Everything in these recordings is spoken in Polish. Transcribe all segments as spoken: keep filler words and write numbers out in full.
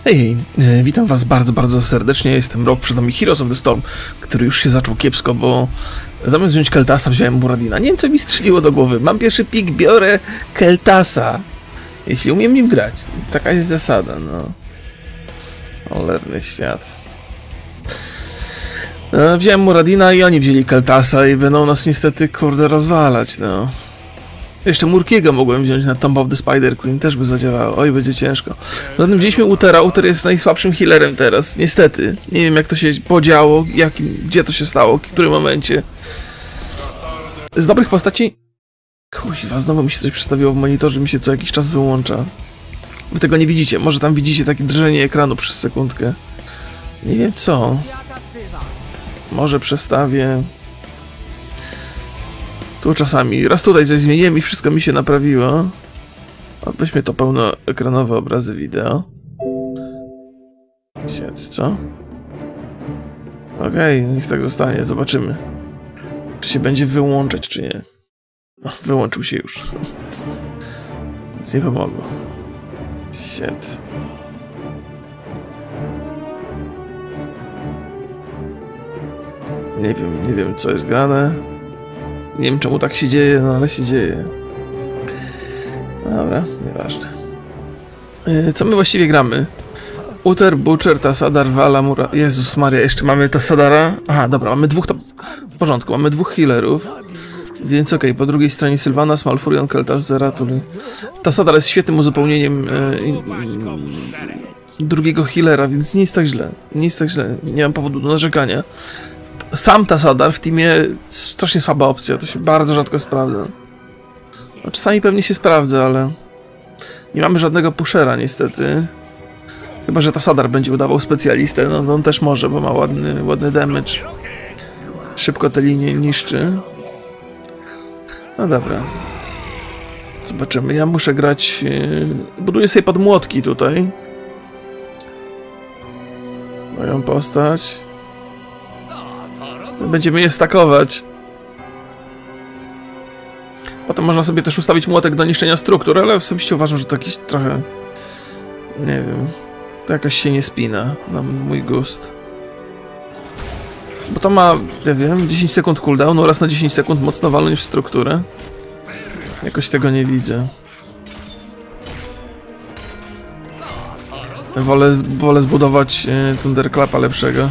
Hej, e, witam was bardzo, bardzo serdecznie. Jestem Rock, przed nami Heroes of the Storm, który już się zaczął kiepsko, bo zamiast wziąć Keltasa, wziąłem Muradina. Nie wiem, co mi strzeliło do głowy. Mam pierwszy pik, biorę Keltasa, jeśli umiem nim grać. Taka jest zasada, no. Cholerny świat. E, wziąłem Muradina i oni wzięli Keltasa i będą nas niestety, kurde, rozwalać, no. Jeszcze Murkiego mogłem wziąć na Tomb of the Spider Queen, też by zadziałało. Oj, będzie ciężko. Zatem wzięliśmy Utera. Uter jest najsłabszym healerem teraz, niestety. Nie wiem, jak to się podziało, jakim, gdzie to się stało, w którym momencie. Z dobrych postaci... Kuźwa, znowu mi się coś przestawiło w monitorze, mi się co jakiś czas wyłącza. Wy tego nie widzicie, może tam widzicie takie drżenie ekranu przez sekundkę. Nie wiem co. Może przestawię... Tu czasami, raz tutaj coś zmieniłem i wszystko mi się naprawiło. O, weźmy to pełnoekranowe obrazy wideo. Sied, co? Okej, okay, niech tak zostanie, zobaczymy. Czy się będzie wyłączać, czy nie. O, wyłączył się już. Nic nie pomogło. Sied. Nie wiem, nie wiem co jest grane. Nie wiem czemu tak się dzieje, no ale się dzieje. Dobra, nieważne. Yy, co my właściwie gramy? Uther, Butcher, Tassadar, Vala, Mura... Jezus Maria, jeszcze mamy Tassadara. Aha, dobra, mamy dwóch, to w porządku, mamy dwóch healerów. Więc okej, okay, po drugiej stronie Sylvanas, Malfurion, Keltas, Zeratul. Tassadar jest świetnym uzupełnieniem yy, drugiego healera, więc nie jest tak źle. Nie jest tak źle, nie mam powodu do narzekania. Sam Tassadar w teamie strasznie słaba opcja, to się bardzo rzadko sprawdza. No, czasami pewnie się sprawdza, ale nie mamy żadnego pushera niestety. Chyba że Tassadar będzie udawał specjalistę, no to on też może, bo ma ładny, ładny damage. Szybko te linie niszczy. No dobra. Zobaczymy, ja muszę grać... Yy, buduję sobie podmłotki tutaj. Moją postać. Będziemy je stakować. Potem można sobie też ustawić młotek do niszczenia struktur, ale osobiście uważam, że to jakiś trochę... Nie wiem... To jakoś się nie spina na mój gust. Bo to ma, nie wiem, dziesięć sekund cooldown oraz na dziesięć sekund mocno walnąć w strukturę. Jakoś tego nie widzę. Wolę, wolę zbudować e, Thunderclapa lepszego.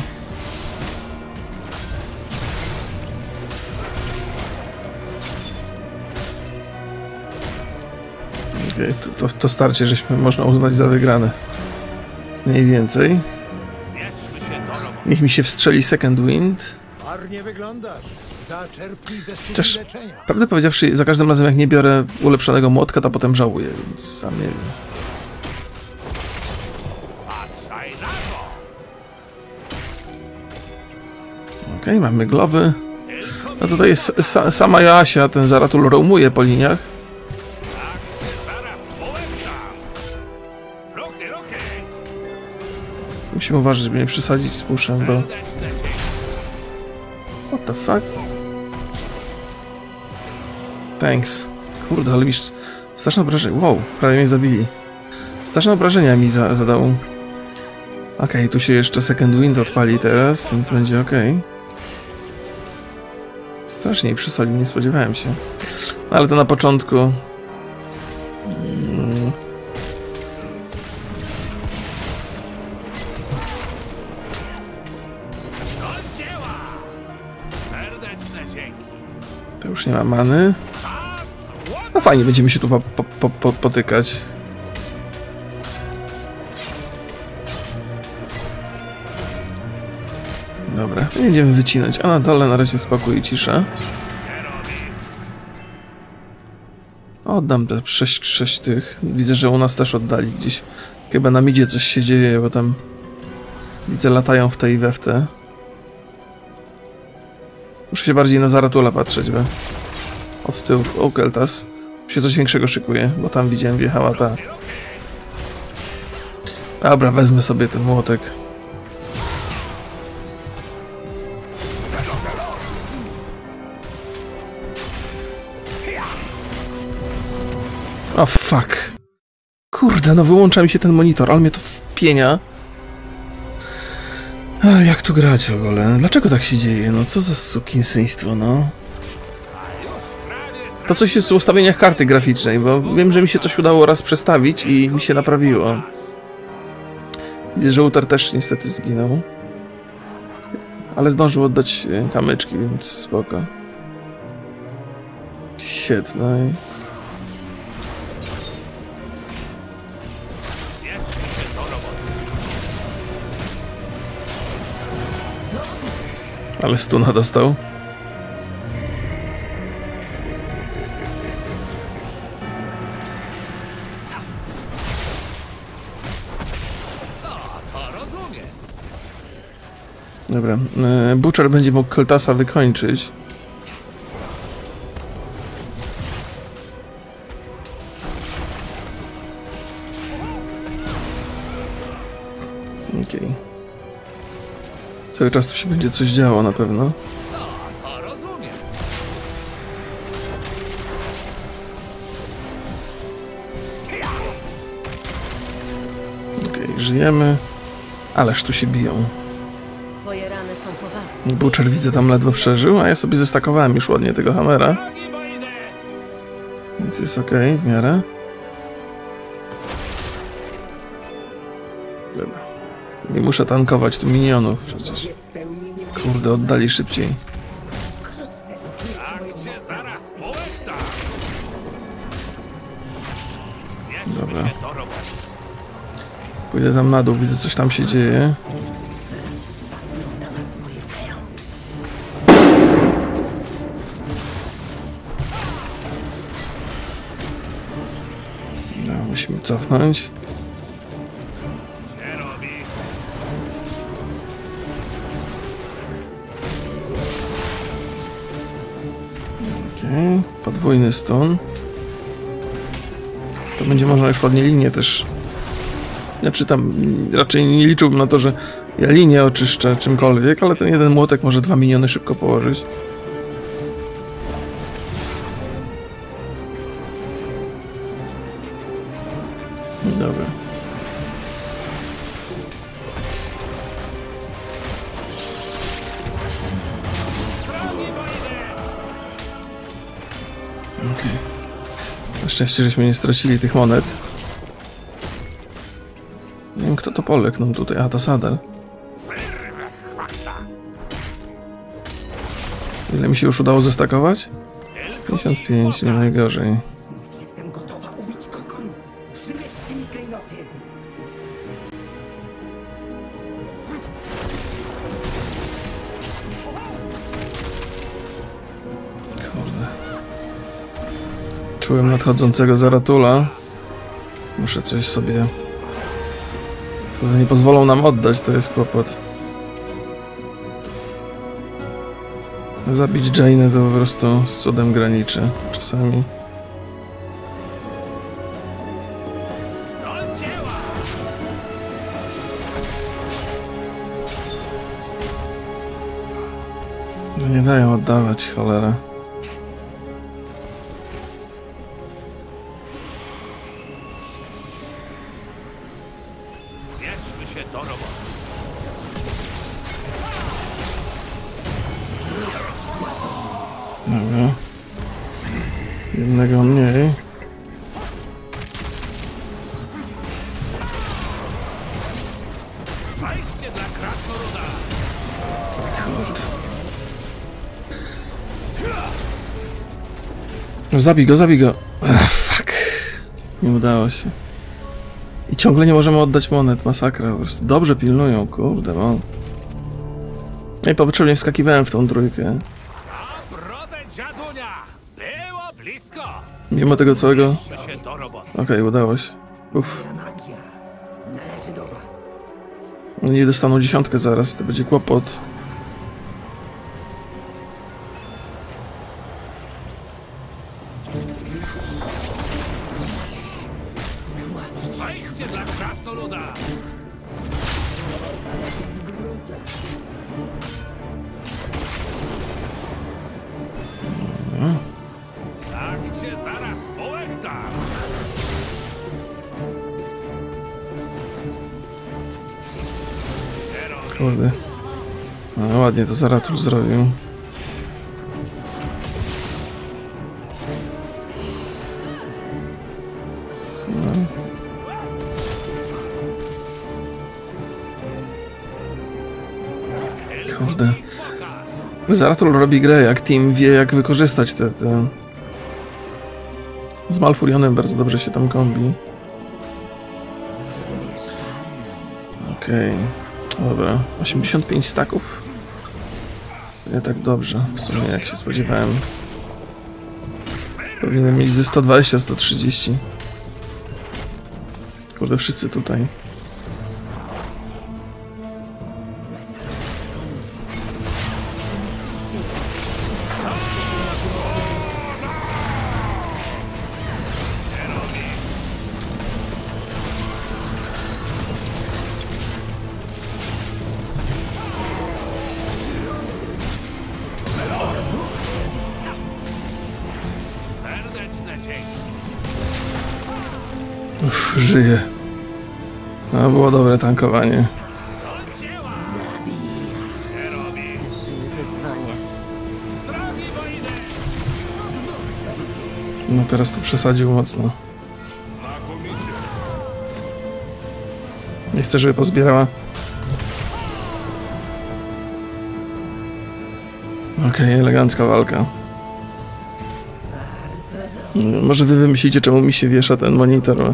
Okay, to, to, to starcie, żeśmy można uznać za wygrane. Mniej więcej. Niech mi się wstrzeli Second Wind. Chociaż, prawdę powiedziawszy, za każdym razem jak nie biorę ulepszonego młotka, to potem żałuję, więc sam nie wiem. Okej, okay, mamy globy. No tutaj jest sa sama Joasia, ten Zeratul roamuje po liniach. Musimy uważać, żeby nie przesadzić z puszem, bo... What the fuck? Thanks. Kurde, ale wiesz... Straszne obrażenia... Wow, prawie mnie zabili. Straszne obrażenia mi za zadał. Okej, okay, tu się jeszcze Second Wind odpali teraz, więc będzie ok. Strasznie przysolił, nie spodziewałem się. Ale to na początku... Hmm. To już nie ma many. No fajnie, będziemy się tu po, po, po, po, potykać. Dobra, będziemy wycinać, a na dole na razie spokój i cisza. Oddam te sześć, sześć tych. Widzę, że u nas też oddali gdzieś. Chyba na midzie coś się dzieje, bo tam... Widzę, latają w tej i we w te. Muszę się bardziej na Zeratula patrzeć, bo od tyłu, o Keltas się coś większego szykuje, bo tam widziałem, wjechała ta... Dobra, wezmę sobie ten młotek. O fuck. Kurde, no wyłącza mi się ten monitor, ale mnie to pienia. Ach, jak tu grać w ogóle? Dlaczego tak się dzieje? No co za sukinsyństwo, no. To coś jest w ustawieniach karty graficznej, bo wiem, że mi się coś udało raz przestawić i mi się naprawiło. Widzę, że Uther też niestety zginął. Ale zdążył oddać kamyczki, więc spoko. Shit, no i... Ale stuna dostał. Dobra, Butcher będzie mógł Keltasa wykończyć. Okej. Okay. Cały czas tu się będzie coś działo na pewno. Okej, okay, żyjemy. Ależ tu się biją. Butcher widzę tam ledwo przeżył, a ja sobie zestakowałem już ładnie tego hammera. Więc jest ok, w miarę. Dobra. Nie muszę tankować tu minionów przecież. Kurde, oddali szybciej. Dobra. Pójdę tam na dół, widzę, coś tam się dzieje. No, musimy cofnąć. Okay. Podwójny stun. To będzie można już ładnie linię też. Znaczy tam raczej nie liczyłbym na to, że ja linię oczyszczę czymkolwiek, ale ten jeden młotek może dwa miniony szybko położyć. Dobra. Okej. Okay. Na szczęście, żeśmy nie stracili tych monet. Nie wiem, kto to poległ nam tutaj. A, to Sadar. Ile mi się już udało zestakować? pięćdziesiąt pięć, nie najgorzej. Jestem gotowa ubić kokon. Przywieźcie mi klejnoty. Kurde. Czułem nadchodzącego Zaratula. Muszę coś sobie... Kurde, nie pozwolą nam oddać, to jest kłopot. Zabić Jane'ę to po prostu z cudem graniczy czasami. No nie dają oddawać, cholera. Bierzmy się do roboty. Dobra. Jednego mniej. Wejście dla krasnoluda. Kurde. No zabij go, zabij go. Ach, fuck. Nie udało się. I ciągle nie możemy oddać monet. Masakra po prostu. Dobrze pilnują, kurde, no. No i potrzebnie wskakiwałem w tą trójkę. A brodę dziadunia. Było blisko. Mimo tego całego... Bierzmy się do roboty. Okej, okay, udało się. Uff. Ta magia należy do was. Nie dostaną dziesiątkę zaraz, to będzie kłopot. Wejście dla krasnoluda. Tak cię zaraz połechtam. Kurde. No, ładnie to Zaratul zrobił. Kurde. Zaratul robi grę jak team, wie jak wykorzystać te... te... Z Malfurionem bardzo dobrze się tam kombi. Okej. Okay. Dobra. osiemdziesiąt pięć staków? Nie tak dobrze, w sumie jak się spodziewałem. Powinienem mieć ze sto dwadzieścia sto trzydzieści. Kurde, wszyscy tutaj. Uff, żyje. No, było dobre tankowanie. No teraz to przesadził mocno. Nie chcę, żeby pozbierała. Okej, okay, elegancka walka. Może wy wymyślicie, czemu mi się wiesza ten monitor.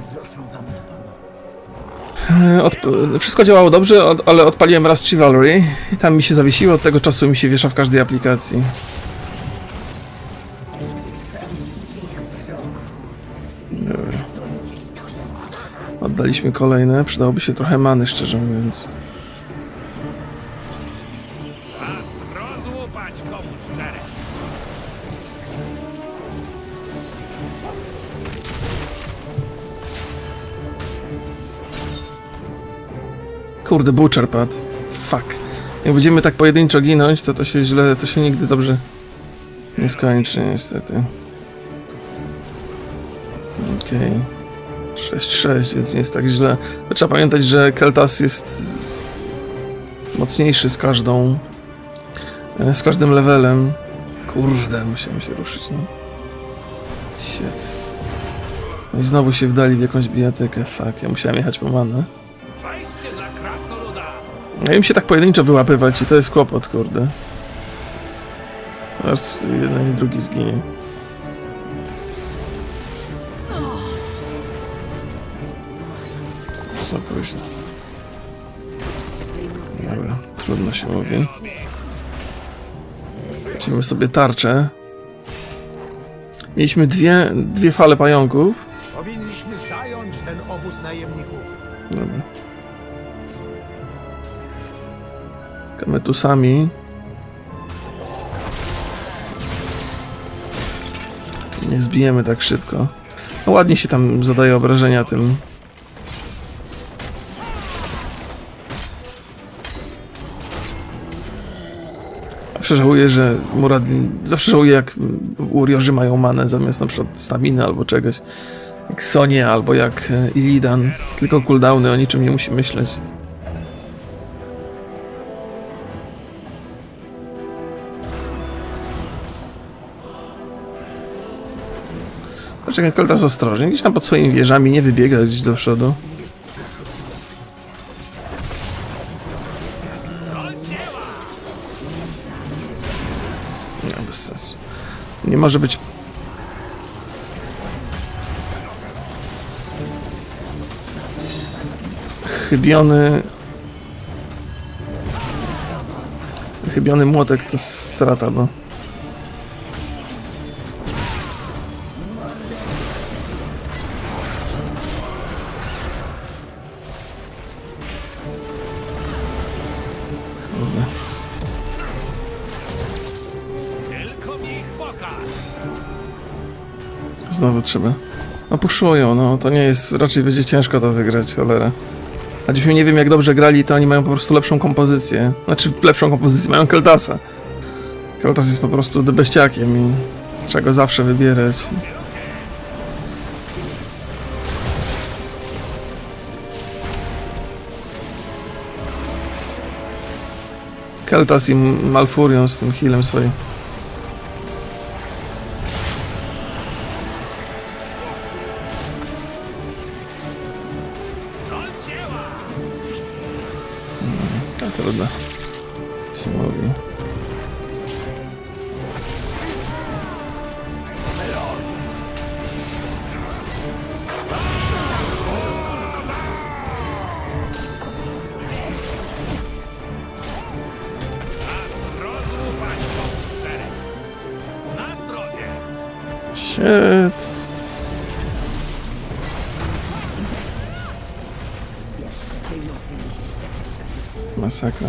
Od... Wszystko działało dobrze, od... ale odpaliłem raz Chivalry i tam mi się zawiesiło, od tego czasu mi się wiesza w każdej aplikacji. Dobra. Oddaliśmy kolejne, przydałoby się trochę many, szczerze mówiąc. Kurde, Butcher padł. Fuck. Jak będziemy tak pojedynczo ginąć, to to się źle, to się nigdy dobrze nie skończy, niestety. Okej. Okay. sześć sześć, więc nie jest tak źle. To trzeba pamiętać, że Keltas jest mocniejszy z każdą... z każdym levelem. Kurde, musiałem się ruszyć, no. Shit. No i znowu się wdali w jakąś bijatykę. Fuck, ja musiałem jechać po manę. No im się tak pojedynczo wyłapywać i to jest kłopot, kurde. Raz jeden i drugi zginie. Za późno. Dobra, trudno się mówi. Weźmiemy sobie tarczę. Mieliśmy dwie, dwie fale pająków. Powinniśmy zająć ten obóz najemników. Dobra. Kametusami. Nie zbijemy tak szybko. No ładnie się tam zadaje obrażenia tym. Zawsze żałuję, że Muradin... Zawsze żałuję, jak Warriorzy mają manę zamiast na przykład staminy albo czegoś. Jak Sonia albo jak Illidan. Tylko cooldowny, o niczym nie musi myśleć. Poczekaj, Keltas ostrożnie, gdzieś tam pod swoimi wieżami, nie wybiega gdzieś do przodu. Nie, bez sensu. Nie może być... Chybiony... Chybiony młotek to strata, bo... Znowu trzeba. No puszują, no to nie jest... Raczej będzie ciężko to wygrać, cholera. A dzisiaj nie wiem jak dobrze grali, to oni mają po prostu lepszą kompozycję. Znaczy lepszą kompozycję, mają Keltasa. Keltas jest po prostu debeściakiem i trzeba go zawsze wybierać. Keltas i Malfurion z tym healem swoim. Hmm, a trudno. Się mówi. Shit. Masakra.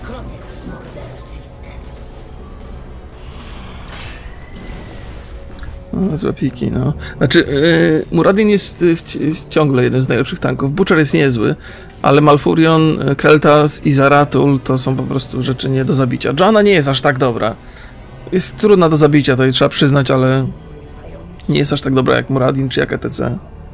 No, złe piki, no. Znaczy, yy, Muradin jest yy, ciągle jeden z najlepszych tanków. Butcher jest niezły, ale Malfurion, Keltas i Zeratul to są po prostu rzeczy nie do zabicia. Joanna nie jest aż tak dobra. Jest trudna do zabicia, to jej trzeba przyznać, ale nie jest aż tak dobra jak Muradin czy jak E T C.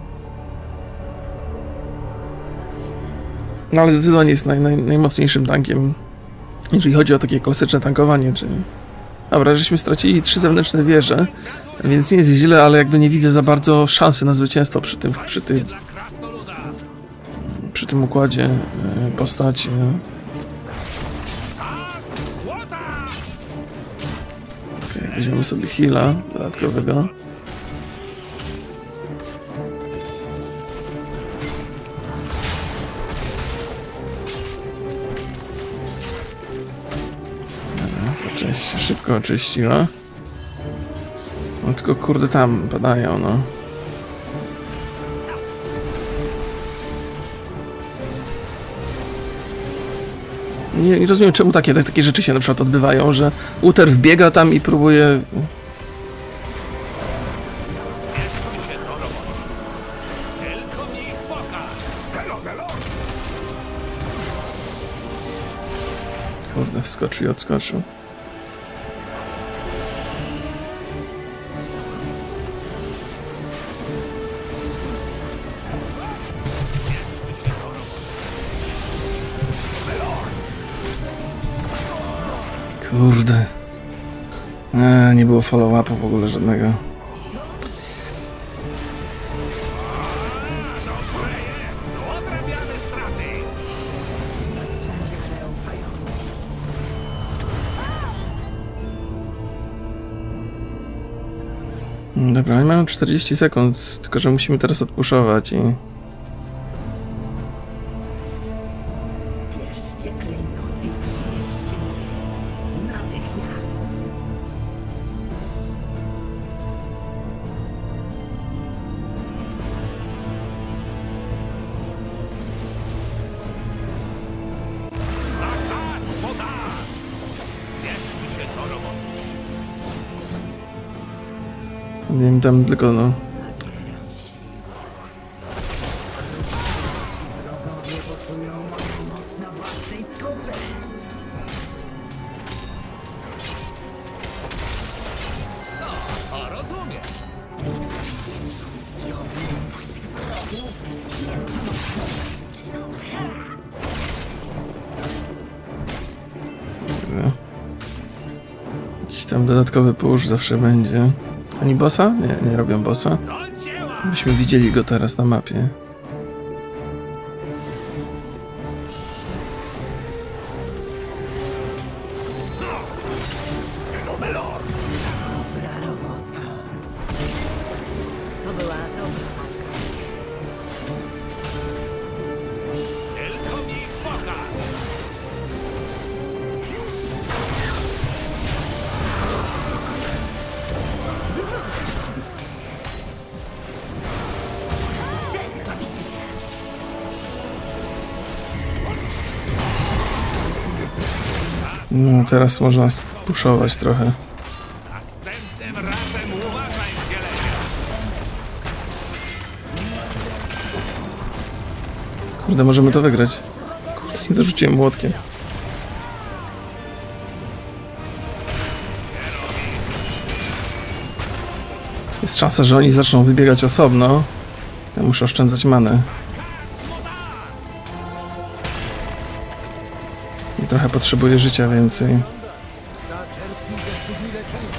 No ale zdecydowanie jest naj, naj, najmocniejszym tankiem, jeżeli chodzi o takie klasyczne tankowanie. Czyli... Dobra, żeśmy stracili trzy zewnętrzne wieże, więc nie jest źle, ale jakby nie widzę za bardzo szansy na zwycięstwo przy tym, przy tym, przy tym układzie postaci. Okay, weźmiemy sobie heala dodatkowego. Część się szybko oczyściła. No tylko kurde tam padają, no. Nie, nie rozumiem czemu takie, takie rzeczy się na przykład odbywają, że Uther wbiega tam i próbuje... Kurde, wskoczył i odskoczył. Kurde. Eee, nie było follow-upu w ogóle żadnego. Dobra, oni mają czterdzieści sekund, tylko że musimy teraz odpuszować i... Spieszcie klejnoty i przynieście mi natychmiast. Zakaz woda! Bierzmy się do roboty. Nie wiem, tam tylko no... Wrogowie poczują moją moc na własnej skórze. O, rozumiem. Waszych wrogów święta mocno czyną. Dobra. Jakiś tam dodatkowy push zawsze będzie. Oni bossa? Nie, nie robią bossa. Do dzieła! Byśmy widzieli go teraz na mapie. Dobra robota. To była dobra walka. Tylko mi pokaż! Trzech zabitych. No teraz można spuszować trochę. Następnym razem uważaj, dzielenie! Kurde, możemy to wygrać. Kurde, nie dorzuciłem młotkiem. Jest szansa, że oni zaczną wybiegać osobno. Ja muszę oszczędzać manę. I trochę potrzebuję życia więcej. Zaczerpnij ze studni leczenia.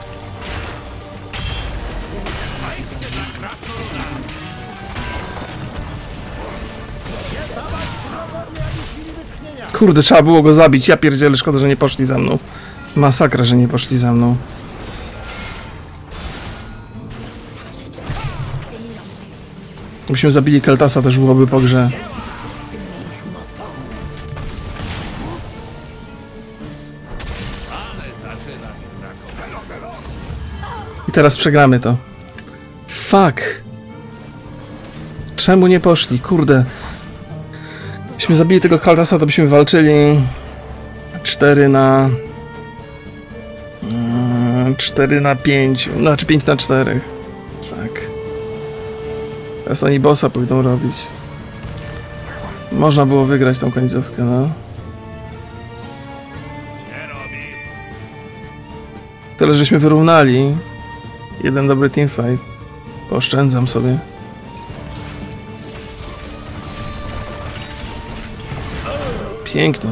Kurde, trzeba było go zabić. Ja pierdzielę, szkoda, że nie poszli za mną. Masakra, że nie poszli za mną. Gdybyśmy zabili Keltasa, też byłoby po grze. I teraz przegramy to. Fuck. Czemu nie poszli? Kurde. Gdybyśmy zabili tego Keltasa, to byśmy walczyli cztery na cztery na pięć, znaczy pięć na cztery. Tak. Teraz oni bossa pójdą robić. Można było wygrać tą końcówkę, no. Tyle, żeśmy wyrównali. Jeden dobry teamfight. Pooszczędzam sobie. Pięknie.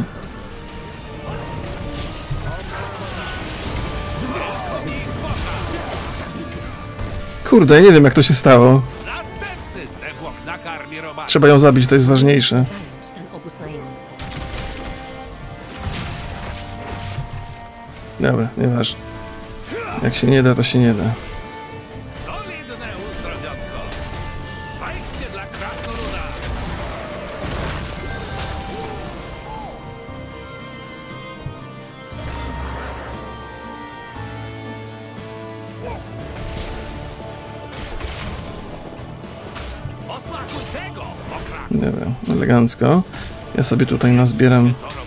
Kurde, nie wiem jak to się stało. Następny zewłok nakarmi robaka. Trzeba ją zabić, to jest ważniejsze. Zająć ten obóz najemników. Dobra, nieważne. Jak się nie da, to się nie da. Solidne uzdrowionko. Wejście dla krasnoluda. Posmakuj tego, okrak. Dobra, elegancko. Ja sobie tutaj nazbieram. Do roboty.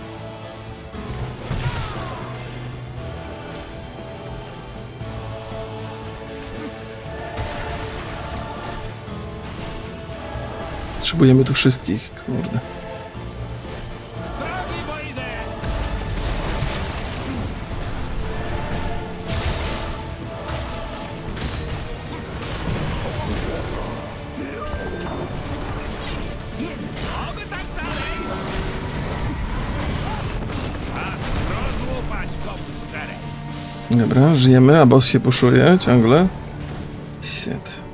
Potrzebujemy tu wszystkich, kurde. Drogi wojny. Oby tak dalej. Czas rozłupać go w szczerek. Dobra, żyjemy, a boss się puszuje ciągle. Shit.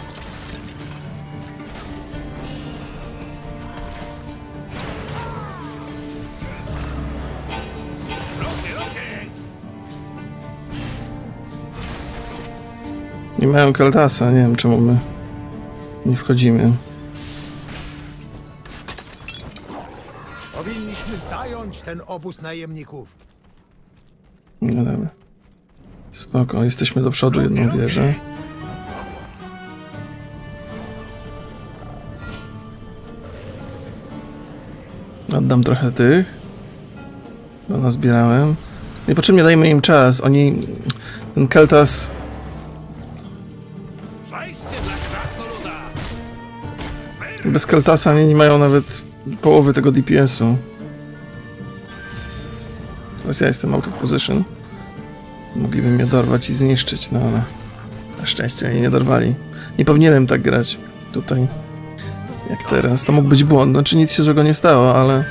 Ruchy, ruchy. Nie mają Keltasa, nie wiem czemu my nie wchodzimy. Powinniśmy zająć ten obóz najemników. No dobra. Spoko, jesteśmy do przodu jedną wieżę. Oddam trochę tych. Bo nazbierałem. Niepotrzebnie dajmy im czas. Oni... Ten Keltas... Wejście dla krasnoluda. Bez Keltasa oni nie mają nawet połowy tego D P S-u. Teraz ja jestem out of position. Mogliby mnie dorwać i zniszczyć, no ale... Na szczęście mnie nie dorwali. Nie powinienem tak grać tutaj. Jak teraz. To mógł być błąd. Znaczy nic się złego nie stało, ale...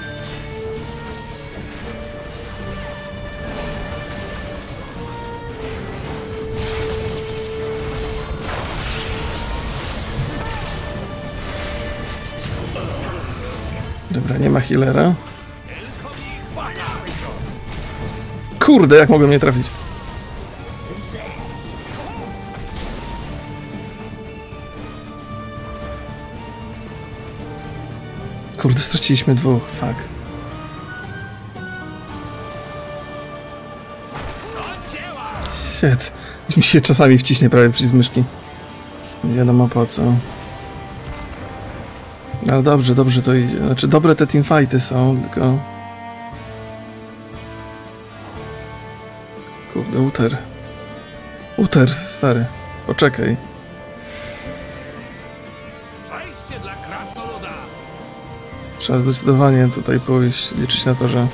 Dobra, nie ma healera. Kurde, jak mogłem nie trafić? Kurde, straciliśmy dwóch, fuck. Shit. Mi się czasami wciśnie prawie przez myszki. Nie wiadomo po co. Ale dobrze, dobrze to idzie. Znaczy, dobre te teamfighty są, tylko... Kurde, Uter. Uter, stary. Poczekaj. Wejście dla krasnoluda. Trzeba zdecydowanie tutaj pójść, liczyć na to, że...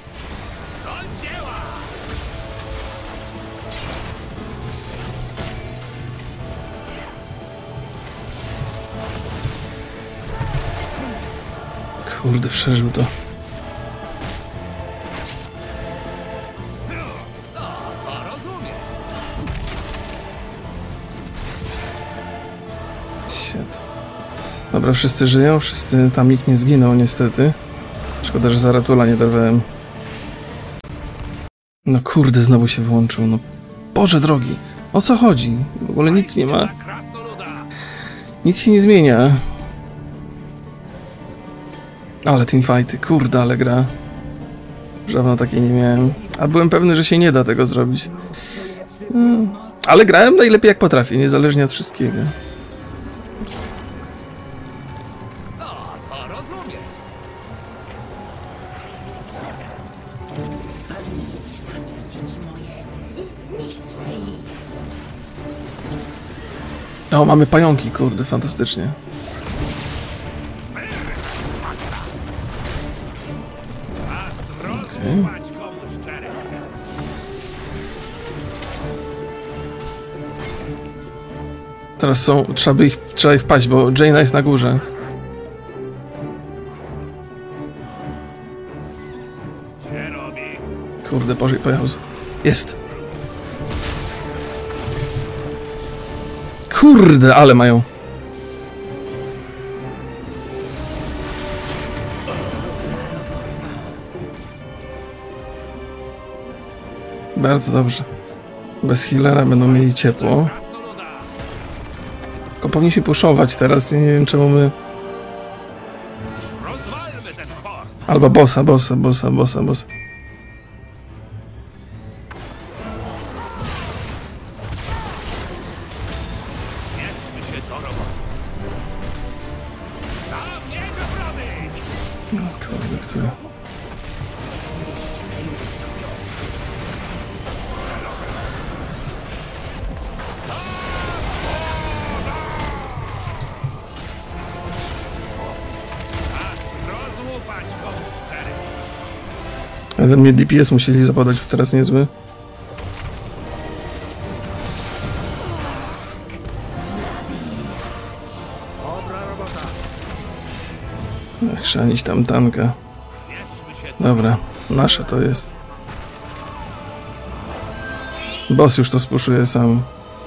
Do dzieła. Kurde, przeżył to. Shit. Dobra, wszyscy żyją, wszyscy, tam nikt nie zginął niestety. Szkoda, że Zaratula nie dorwałem. No kurde, znowu się włączył, no. Boże drogi, o co chodzi? W ogóle nic nie ma. Nic się nie zmienia. Ale teamfighty, kurde, ale gra. Dawno takiej nie miałem. A byłem pewny, że się nie da tego zrobić. Hmm. Ale grałem najlepiej jak potrafię, niezależnie od wszystkiego. O, mamy pająki, kurde, fantastycznie. Okay. Teraz są, trzeba by ich, trzeba ich wpaść, bo Jaina jest na górze. Kurde, Boże, pojechał. Jest. Kurde, ale mają. Bardzo dobrze. Bez healera będą mieli ciepło. Tylko powinniśmy puszować teraz, nie wiem czemu my... Albo bossa, bossa, bossa, bossa, bossa. Kurde, który... Ale mnie D P S musieli zapodać, teraz niezły. Chrzanić tam tanka. Dobra, nasze to jest. Boss już to spuszuje sam.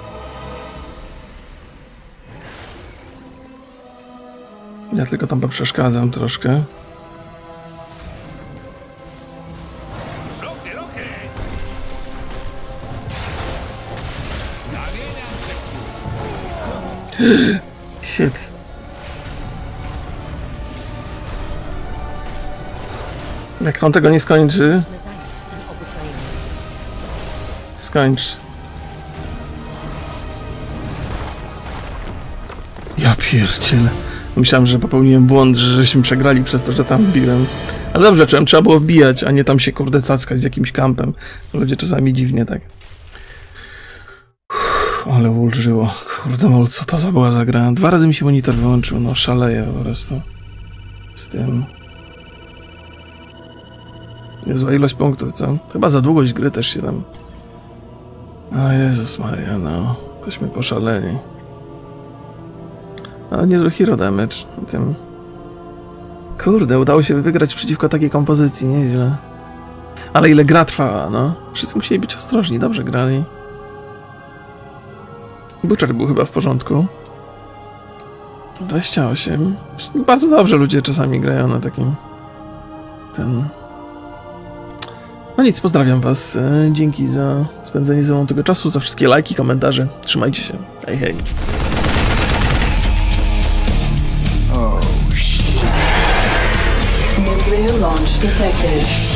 Ja tylko tam poprzeszkadzam troszkę. Shit. Jak on tego nie skończy... Skończ. Ja pierdzielę. Myślałem, że popełniłem błąd, że żeśmy przegrali przez to, że tam wbiłem. Ale dobrze, czułem, trzeba było wbijać, a nie tam się kurde cackać z jakimś kampem. Ludzie czasami dziwnie tak. Uff, ale ulżyło. Kurde mol, co to za była za gra? Dwa razy mi się monitor wyłączył, no szaleję po prostu. Z tym. Niezła ilość punktów, co? Chyba za długość gry też się tam... O Jezus Maria, no. Tośmy poszaleni. Ale niezły hero damage na tym. Kurde, udało się wygrać przeciwko takiej kompozycji, nieźle. Ale ile gra trwała, no. Wszyscy musieli być ostrożni, dobrze grali. Butcher był chyba w porządku. dwadzieścia osiem. Bardzo dobrze ludzie czasami grają na takim... Ten... No nic, pozdrawiam was. Dzięki za spędzenie ze mną tego czasu, za wszystkie lajki, komentarze. Trzymajcie się. Hej, hej. Nuclear launch detected.